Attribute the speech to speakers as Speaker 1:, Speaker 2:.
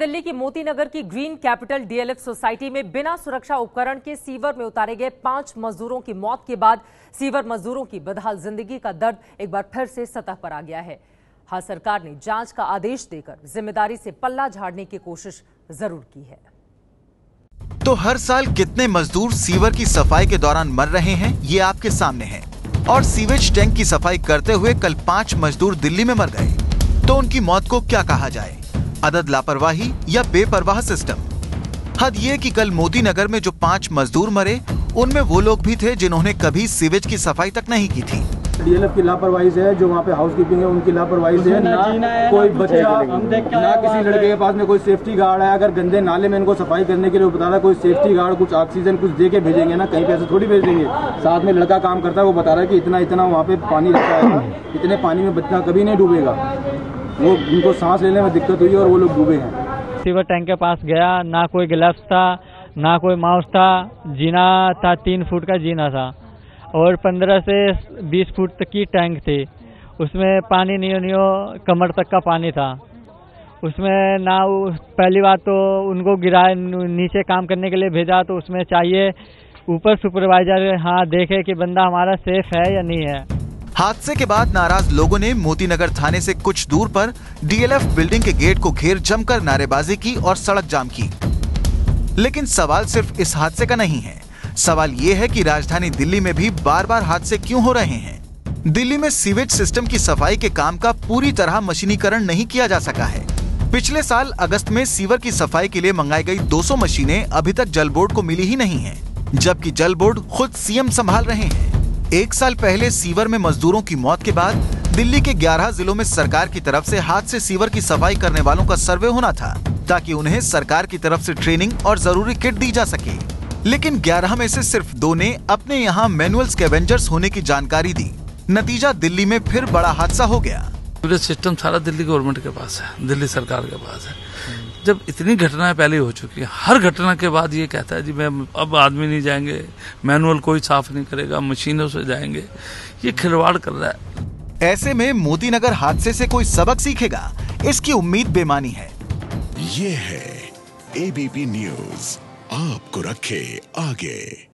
Speaker 1: दिल्ली की मोती नगर की green capital DLF society में बिना सुरक्षा उपकरण के सीवर में उतारे गए 5 मजदूरों की मौत के बाद सीवर मजदूरों की बदहाल जिंदगी का दर्द एक बार फिर से सतह पर आ गया है। हाल सरकार ने जांच का आदेश देकर जिम्मेदारी से पल्ला झाड़ने की कोशिश जरूर की है।
Speaker 2: तो हर साल कितने मजदूर सीवर की सफाई के दौरान मर रहे हैं, ये आपके सामने है। और सीवेज टैंक की सफाई करते हुए कल 5 मजदूर दिल्ली में मर गए। तो उनकी मौत को क्या कहा जाए, अदद लापरवाही या बेपरवाह सिस्टम? हद ये कि कल मोती नगर में जो 5 मजदूर मरे, उनमें वो लोग भी थे जिन्होंने कभी सीवेज की सफाई तक नहीं की थी।
Speaker 3: डीएलएफ की लापरवाही से है, जो वहाँ पे हाउस कीपिंग है उनकी लापरवाही से है। ना कोई बच्चा, ना किसी लड़के के पास में कोई सेफ्टी गार्ड है। अगर गंदे नाले में इनको सफाई करने के लिए बता रहा है कोई सेफ्टी गार्ड, कुछ ऑक्सीजन कुछ दे के भेजेंगे ना, कहीं पे ऐसे थोड़ी भेज देंगे। साथ में लड़का काम करता है, वो बता रहा है कि इतना इतना वहाँ पे पानी रखा है, इतने पानी में बच्चा कभी नहीं डूबेगा। वो उनको सांस लेने में दिक्कत हुई और वो लोग डूबे हैं।
Speaker 4: सीवर टैंक के पास गया, ना कोई ग्लव्स था, ना कोई माउस था। जीना था 3 फुट का जीना था और 15 से 20 फुट तक की टैंक थी। उसमें पानी नियो कमर तक का पानी था। उसमें ना पहली बात तो उनको गिरा नीचे काम करने के लिए भेजा, तो उसमें चाहिए ऊपर सुपरवाइजर देखे कि बंदा हमारा सेफ है या नहीं है।
Speaker 2: हादसे के बाद नाराज लोगों ने मोती नगर थाने से कुछ दूर पर डीएलएफ बिल्डिंग के गेट को घेर जमकर नारेबाजी की और सड़क जाम की। लेकिन सवाल सिर्फ इस हादसे का नहीं है। सवाल ये है कि राजधानी दिल्ली में भी बार बार हादसे क्यों हो रहे हैं। दिल्ली में सीवेज सिस्टम की सफाई के काम का पूरी तरह मशीनीकरण नहीं किया जा सका है। पिछले साल अगस्त में सीवर की सफाई के लिए मंगाई गई 200 मशीनें अभी तक जल बोर्ड को मिली ही नहीं है, जबकि जल बोर्ड खुद सीएम संभाल रहे हैं। 1 साल पहले सीवर में मजदूरों की मौत के बाद दिल्ली के 11 जिलों में सरकार की तरफ से हाथ से सीवर की सफाई करने वालों का सर्वे होना था, ताकि उन्हें सरकार की तरफ से ट्रेनिंग और जरूरी किट दी जा सके। लेकिन 11 में से सिर्फ 2 ने अपने यहाँ मैनुअल स्कैवेंजर्स होने की जानकारी दी। नतीजा दिल्ली में फिर बड़ा हादसा हो गया।
Speaker 5: पूरा सिस्टम सारा दिल्ली गवर्नमेंट के पास है, दिल्ली सरकार के पास है। जब इतनी घटनाएं पहले हो चुकी है, हर घटना के बाद ये कहता है जी मैं अब आदमी नहीं जाएंगे, मैनुअल कोई साफ नहीं करेगा, मशीनों से जाएंगे। ये खिलवाड़ कर रहा है।
Speaker 2: ऐसे में मोती नगर हादसे से कोई सबक सीखेगा, इसकी उम्मीद बेमानी है।
Speaker 6: ये है एबीपी न्यूज़, आपको रखे आगे।